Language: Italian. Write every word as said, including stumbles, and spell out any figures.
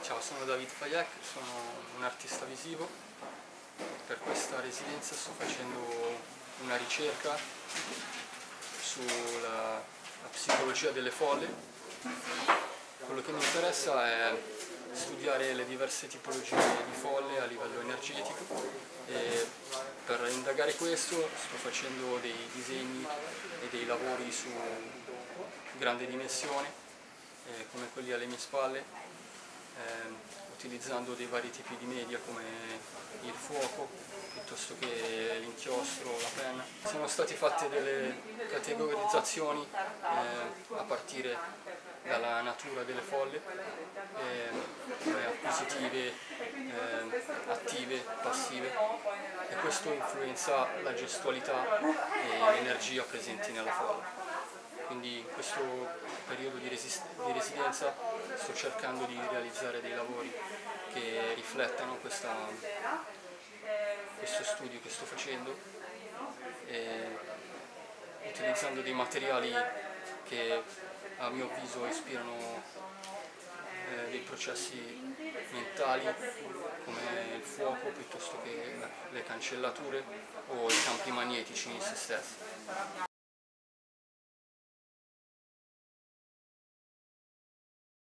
Ciao, sono David Fayek, sono un artista visivo. Per questa residenza sto facendo una ricerca sulla la psicologia delle folle. Quello che mi interessa è studiare le diverse tipologie di folle a livello energetico e per indagare questo sto facendo dei disegni e dei lavori su grande dimensione, eh, come quelli alle mie spalle, eh, utilizzando dei vari tipi di media come il fuoco piuttosto che l'inchiostro, la penna. Sono state fatte delle categorizzazioni eh, a partire dalla natura delle folle, eh, acquisitive, eh, attive, passive, e questo influenza la gestualità e l'energia presenti nella folla. Quindi in questo periodo di, di residenza sto cercando di realizzare dei lavori che riflettano questa, questo studio che sto facendo, e utilizzando dei materiali che a mio avviso ispirano eh, dei processi mentali come il fuoco piuttosto che le cancellature o i campi magnetici in se stessi.